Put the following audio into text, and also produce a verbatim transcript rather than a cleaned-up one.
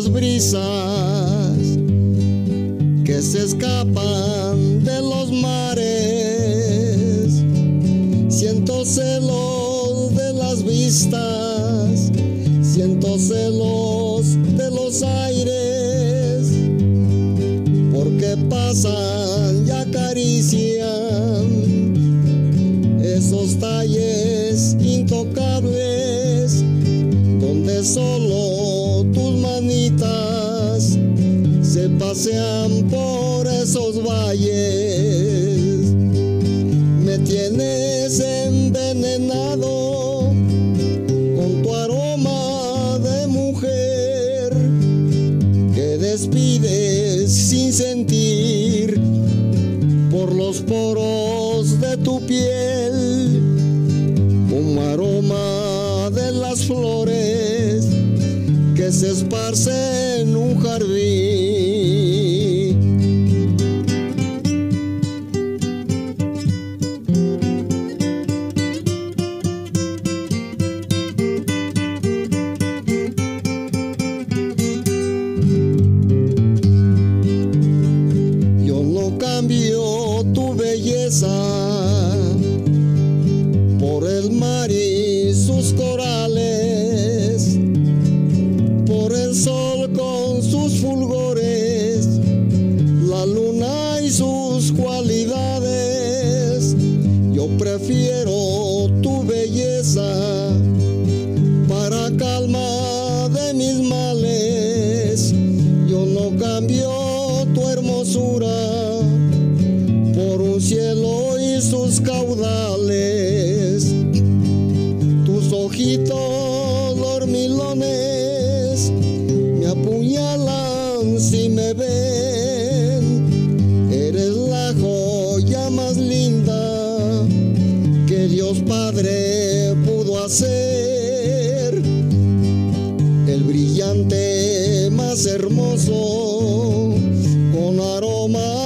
las brisas que se escapan de los mares. Siento celos de las vistas, siento celos de los aires, porque pasan y acarician esos talles intocables, donde solo tus manitas se pasean por esos valles. Me tienes envenenado con tu aroma de mujer que despides sin sentir por los poros de tu piel, como aroma de las flores que se esparcen en un jardín. Yo no cambio tu belleza por el mar y sus corales, por el sol con sus fulgores, la luna y sus cualidades. Yo prefiero tu belleza para calma de mis males. Yo no cambio tu hermosura por un cielo y sus caudales. Tus ojitos dormilones me apuñalan si me ven. Eres la joya más linda que Dios Padre pudo hacer, el brillante más hermoso con aroma